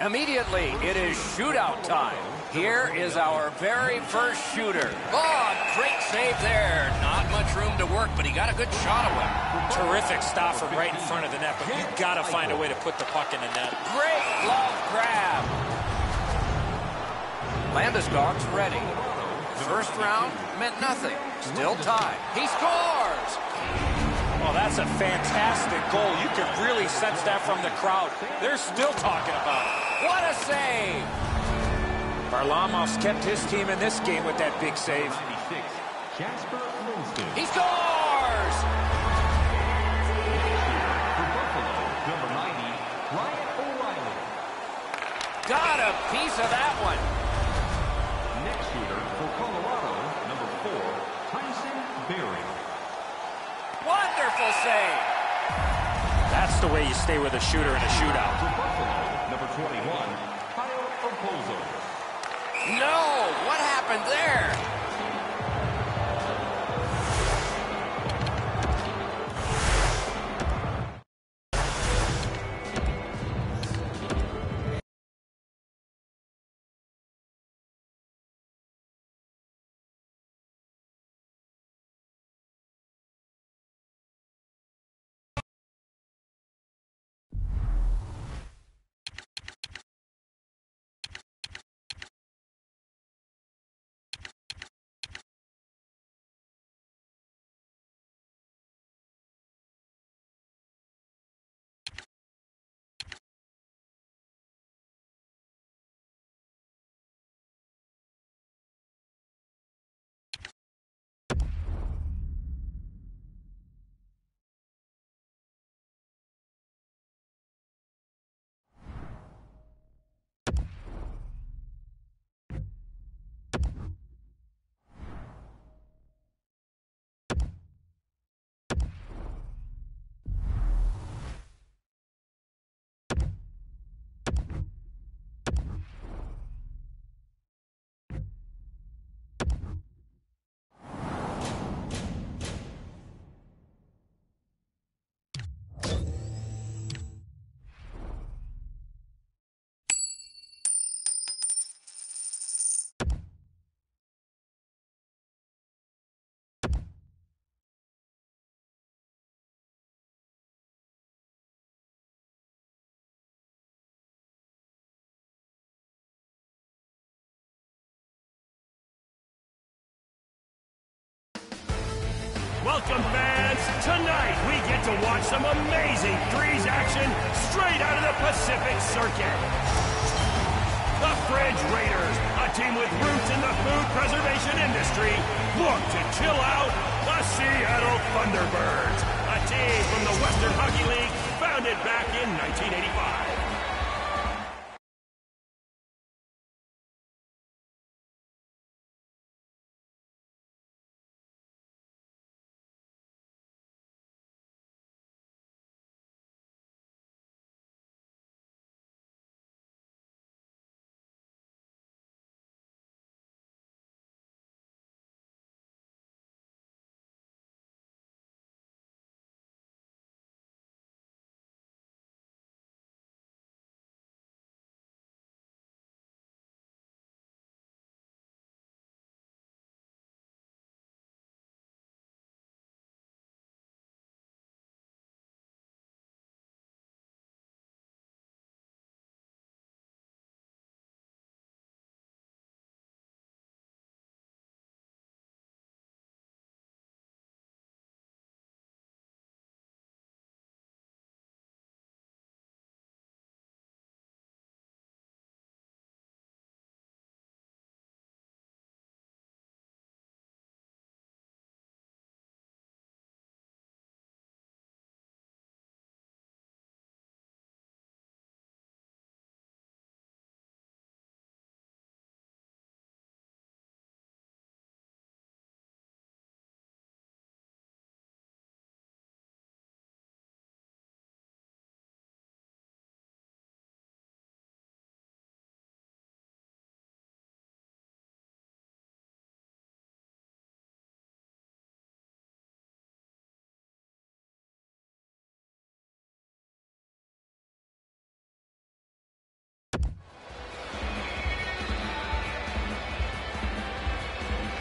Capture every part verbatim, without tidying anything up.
Immediately, it is shootout time. Here is our very first shooter. Oh, great save there. Not much room to work, but he got a good shot away. Terrific stop from right in front of the net, but you've got to find a way to put the puck in the net. Great glove grab. Landeskog's ready. First round meant nothing. Still tied. He scores! Oh, that's a fantastic goal. You can really sense that from the crowd. They're still talking about it. What a save! Varlamov's kept his team in this game with that big save. He scores! Got a piece of that one. Next shooter for Colorado, number four, Tyson Berry. Wonderful save. That's the way you stay with a shooter in a shootout. For Buffalo, number twenty-one, Kyle Okposo. No, what happened there? Welcome, fans. Tonight, we get to watch some amazing threes action straight out of the Pacific Circuit. The Fridge Raiders, a team with roots in the food preservation industry, look to chill out the Seattle Thunderbirds, a team from the Western Hockey League founded back in nineteen eighty-five.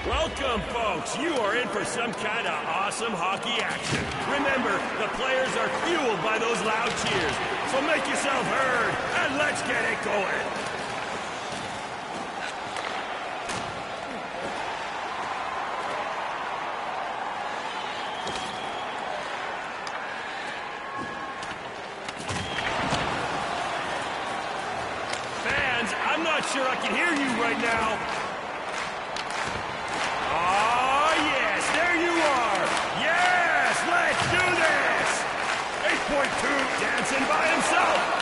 Welcome, folks. You are in for some kind of awesome hockey action. Remember, the players are fueled by those loud cheers. So make yourself heard, and let's get it going. Fans, I'm not sure I can hear you right now. Point two, dancing by himself.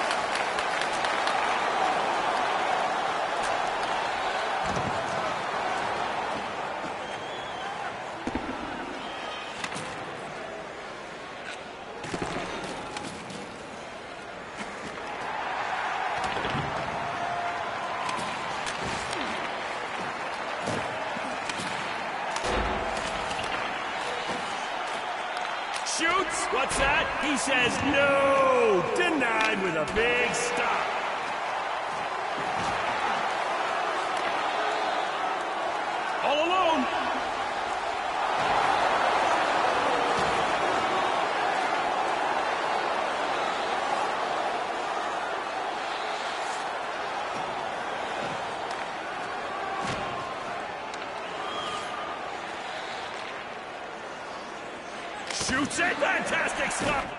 Shoots? What's that? He says no! Denied with a big stop. All alone. Shoots it! Fantastic stop!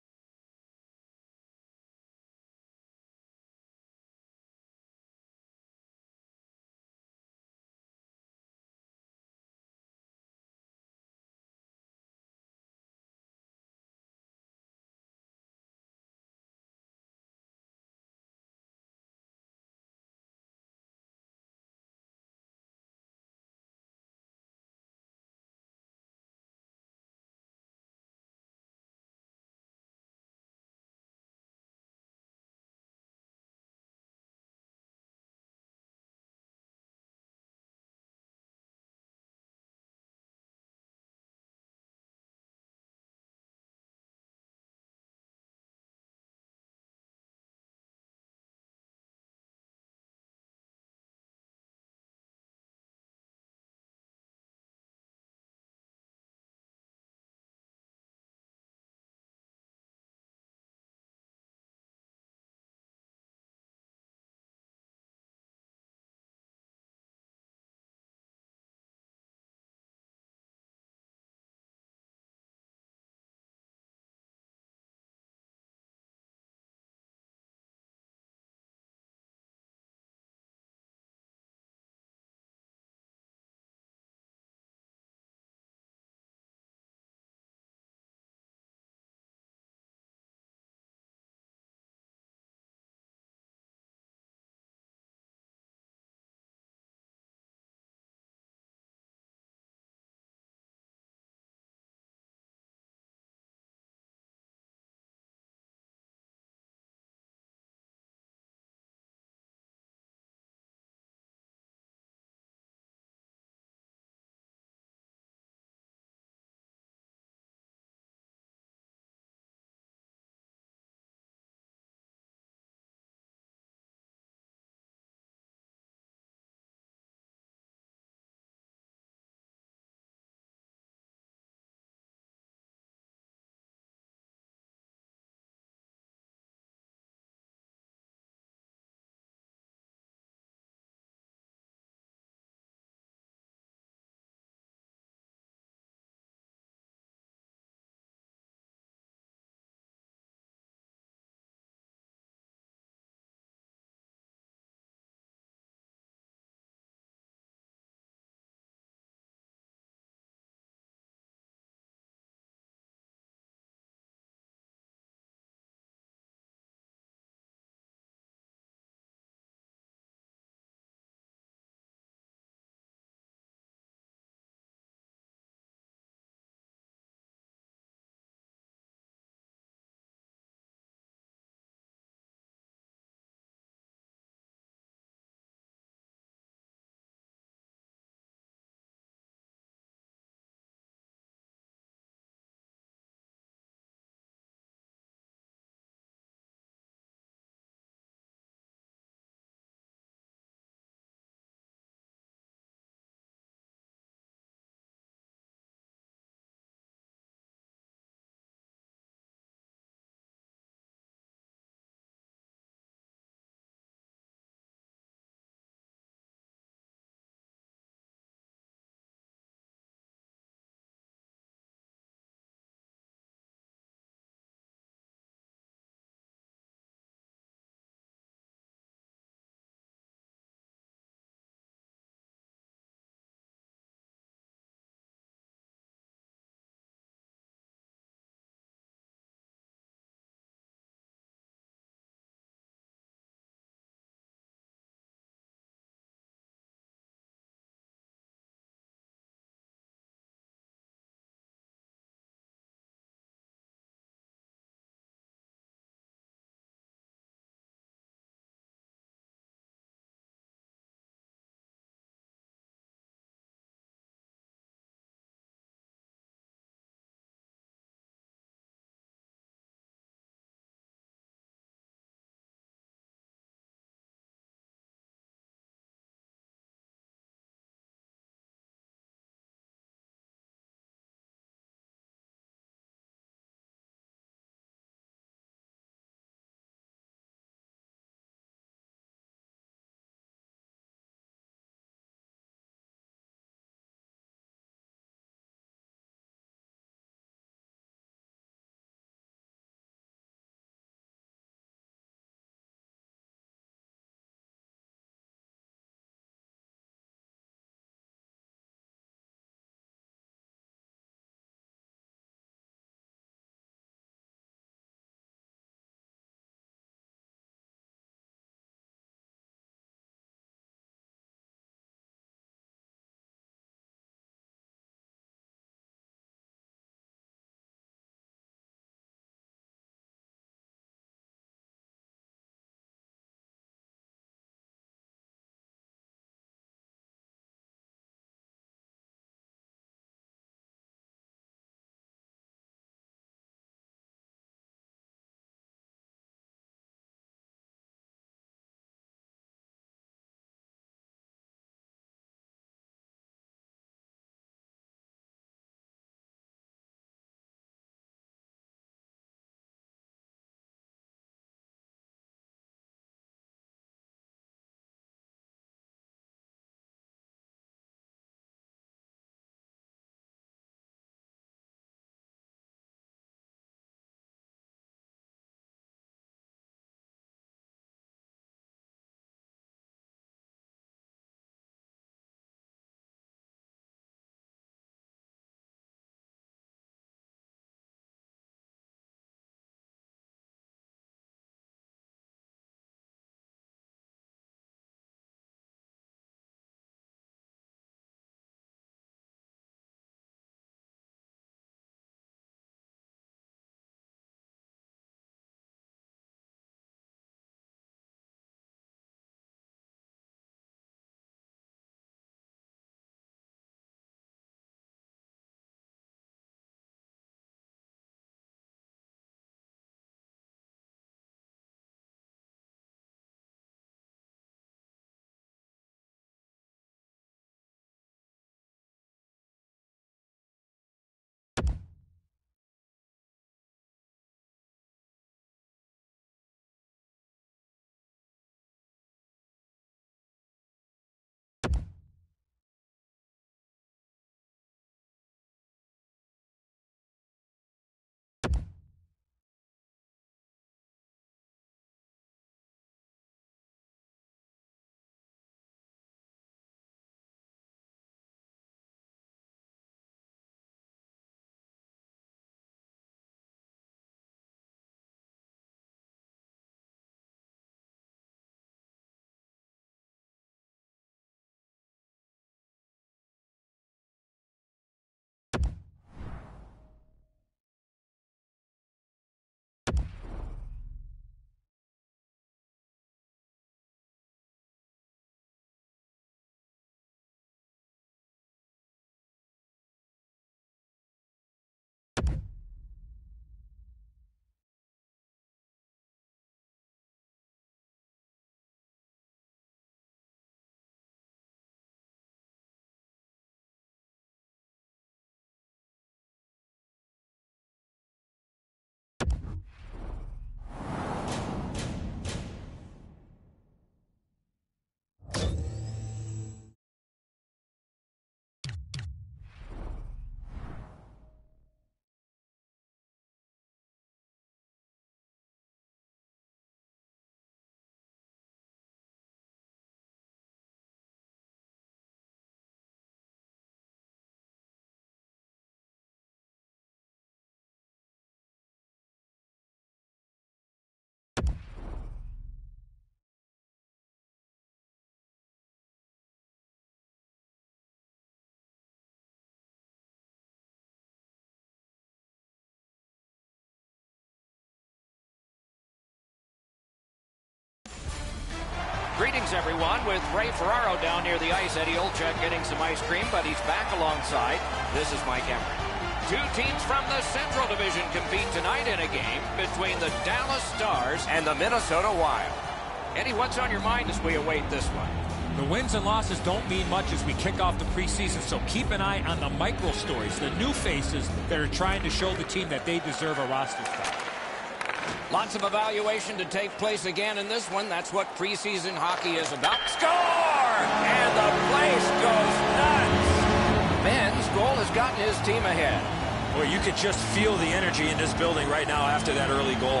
Greetings, everyone, with Ray Ferraro down near the ice. Eddie Olczyk getting some ice cream, but he's back alongside. This is Mike Emrick. Two teams from the Central Division compete tonight in a game between the Dallas Stars and the Minnesota Wild. Eddie, what's on your mind as we await this one? The wins and losses don't mean much as we kick off the preseason, so keep an eye on the micro stories, the new faces that are trying to show the team that they deserve a roster spot. Lots of evaluation to take place again in this one. That's what preseason hockey is about. Score! And the place goes nuts. Ben's goal has gotten his team ahead. Well, you could just feel the energy in this building right now after that early goal.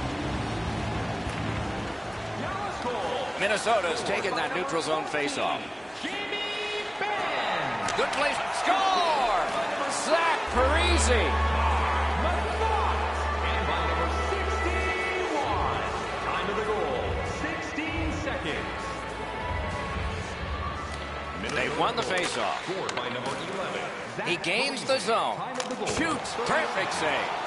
Minnesota's taken that neutral zone faceoff. Good place. Score! Zach Parise. They won the faceoff. He gains the zone. Shoots. Perfect save.